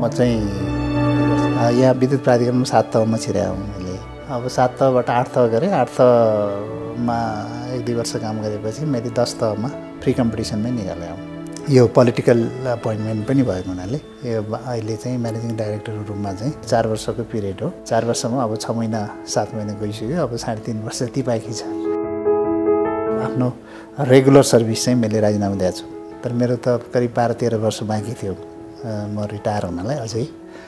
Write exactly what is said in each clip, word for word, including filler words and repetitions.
म चाहिँ यहाँ विद्युत प्राधिकरणमा सात तहमा छिराएँ मैले। अब सात तहबाट आठ तह गरेँ। आठ तहमा एक दुई वर्ष काम गरेपछि मैले दस तहमा फ्री कम्पिटिसनमै निकालेँ। यो पोलिटिकल अपोइन्टमेन्ट पनि भएको हुनाले यो अहिले चाहिँ म्यानेजिङ डाइरेक्टरको रूपमा चाहिँ चार वर्षको पिरियड हो। चार वर्षमा अब छ महिना सात महिना गइसक्यो। अब साढे तिन वर्ष ती बाँकी छ। आफ्नो रेगुलर सर्भिस चाहिँ मैले राजीनामा दिएको छु। तर मेरो त करिब बाह्र तेह्र वर्ष बाँकी थियो म रिटायर हुनलाई। अझै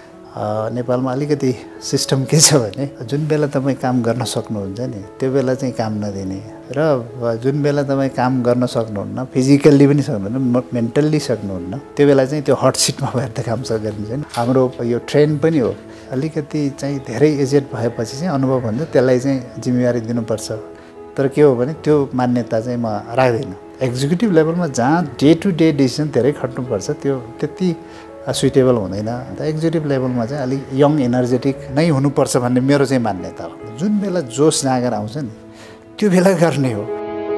नेपालमा अलिकति सिस्टम के छ भने जुन बेला तपाईँ काम गर्न सक्नुहुन्छ नि त्यो बेला चाहिँ काम नदिने र जुन बेला तपाईँ काम गर्न सक्नुहुन्न, फिजिकल्ली पनि सक्नुहुन्न, मेन्टल्ली सक्नुहुन्न, त्यो बेला चाहिँ त्यो हट सिटमा भएर त काम गरिन्छ नि। हाम्रो यो ट्रेन्ड पनि हो। अलिकति चाहिँ धेरै एजेड भएपछि चाहिँ अनुभव हुन्छ त्यसलाई चाहिँ जिम्मेवारी दिनुपर्छ। तर के हो भने त्यो मान्यता चाहिँ म राख्दिनँ। एक्जिक्युटिभ लेभलमा जहाँ डे टु डे डिसिसन धेरै खट्नुपर्छ त्यो त्यति सुइटेबल हुँदैन। अन्त एक्जिक्युटिभ लेभलमा चाहिँ अलिक यङ एनर्जेटिक नै हुनुपर्छ भन्ने मेरो चाहिँ मान्यता हो। जुन बेला जोस जाँगर आउँछ नि त्यो बेला गर्ने हो।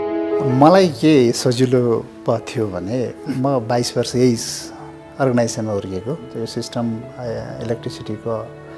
मलाई के सजिलो थियो भने म बाइस वर्ष यही अर्गनाइजेसनमा हुर्किएको। यो सिस्टम इलेक्ट्रिसिटीको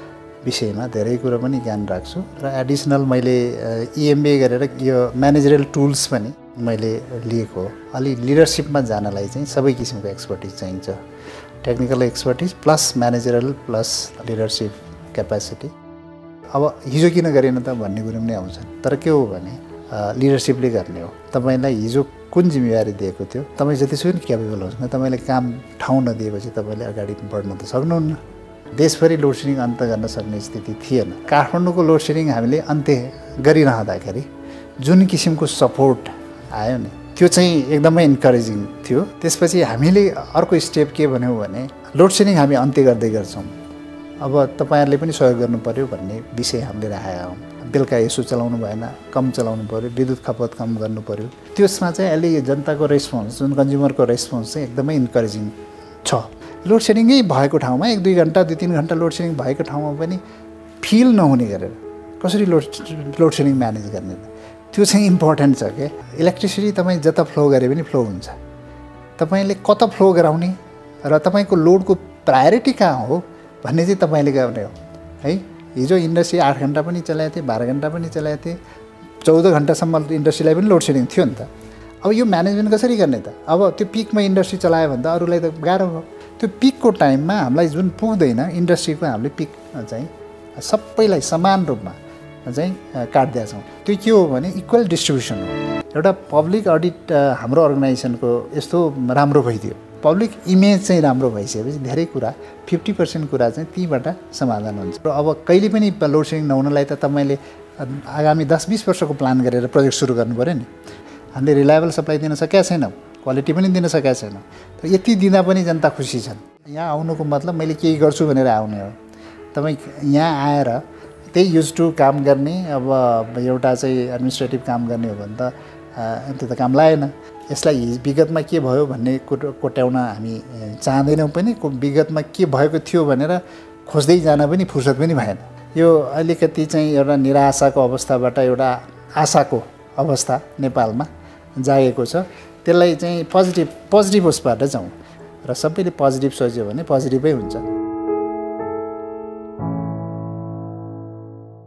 विषयमा धेरै कुरो पनि ज्ञान राख्छु र एडिसनल मैले इएमबी गरेर यो म्यानेजरियल टुल्स पनि मैले लिएको हो। अलि लिडरसिपमा जानलाई चाहिँ सबै किसिमको एक्सपर्टिज चाहिन्छ। Technical expertise plus managerial plus leadership capacity. अब हिजो किन गरेन त भन्ने कुरो पनि आउँछ। तर के हो भने लिडरसिपले गर्ने हो। तपाईँलाई हिजो कुन जिम्मेवारी दिएको थियो, तपाईँ जतिसुकै क्यापेबल होस् न, तपाईँले काम ठाउँ नदिएपछि तपाईँले अगाडि बढ्न त सक्नुहुन्न। देशभरि लोड सेडिङ अन्त्य गर्न सक्ने स्थिति थिएन। काठमाडौँको लोड सेडिङ हामीले अन्त्य गरिरहँदाखेरि जुन किसिमको सपोर्ट आयो नि त्यो चाहिँ एकदमै इन्करेजिङ थियो। त्यसपछि हामीले अर्को स्टेप के भन्यौँ भने लोड सेडिङ हामी अन्त्य गर्दै गर्छौँ, अब तपाईँहरूले पनि सहयोग गर्नु पऱ्यो भन्ने विषय हामीले राखेका हौँ। बेलुका यसो चलाउनु भएन, कम चलाउनु पऱ्यो, विद्युत खपत कम गर्नु पऱ्यो। त्यसमा चाहिँ अहिले जनताको रेस्पोन्स, जुन कन्ज्युमरको रेस्पोन्स चाहिँ एकदमै इन्करेजिङ छ। लोड सेडिङै भएको ठाउँमा एक दुई घन्टा दुई तिन घन्टा लोड सेडिङ भएको ठाउँमा पनि फिल नहुने गरेर कसरी लोड लोड सेडिङ म्यानेज गर्ने त्यो चाहिँ इम्पोर्टेन्ट छ क्या। इलेक्ट्रिसिटी तपाईँ जता फ्लो गरे पनि फ्लो हुन्छ। तपाईँले कता फ्लो गराउने र तपाईँको लोडको प्रायोरिटी कहाँ हो भन्ने चाहिँ तपाईँले गर्ने हो है। हिजो इन्डस्ट्री आठ घन्टा पनि चलाएको थिएँ, बाह्र घन्टा पनि चलाएको थिएँ, चौध घन्टासम्म इन्डस्ट्रीलाई पनि लोड सेडिङ थियो नि त। अब यो म्यानेजमेन्ट कसरी गर्ने त? अब त्यो पिकमा इन्डस्ट्री चलायो भने त अरूलाई त गाह्रो भयो। त्यो पिकको टाइममा हामीलाई जुन पुग्दैन इन्डस्ट्रीको हामीले पिक चाहिँ सबैलाई समान रूपमा चाहिँ काटिदिएका छौँ। त्यो के हो भने इक्वल डिस्ट्रिब्युसन हो। एउटा पब्लिक अडिट हाम्रो अर्गनाइजेसनको यस्तो राम्रो भइदियो, पब्लिक इमेज चाहिँ राम्रो भइसकेपछि धेरै कुरा फिफ्टी पर्सेन्ट कुरा चाहिँ तीबाट समाधान हुन्छ। र अब कहिले पनि लोड सेडिङ नहुनलाई त तपाईँले आगामी दस बिस वर्षको प्लान गरेर प्रोजेक्ट सुरु गर्नु पऱ्यो नि। हामीले रिलायबल सप्लाई दिन सकेका छैनौँ, क्वालिटी पनि दिन सकेका छैनौँ। तर यति दिँदा पनि जनता खुसी छन्। यहाँ आउनुको मतलब मैले केही गर्छु भनेर आउने हो। तपाईँ यहाँ आएर त्यही युज टु काम गर्ने, अब एउटा चाहिँ एडमिनिस्ट्रेटिभ काम गर्ने हो भने त त्यो त काम लागेन। यसलाई विगतमा के भयो भन्ने कुरो कोट्याउन हामी चाहँदैनौँ पनि। विगतमा के भएको थियो भनेर खोज्दै जान पनि फुर्सद पनि भएन। यो अलिकति चाहिँ एउटा निराशाको अवस्थाबाट एउटा आशाको अवस्था नेपालमा जागेको छ। त्यसलाई चाहिँ पोजिटिभ पोजिटिभ उसबाट जाउँ र सबैले पोजिटिभ सोच्यो भने पोजिटिभै हुन्छ।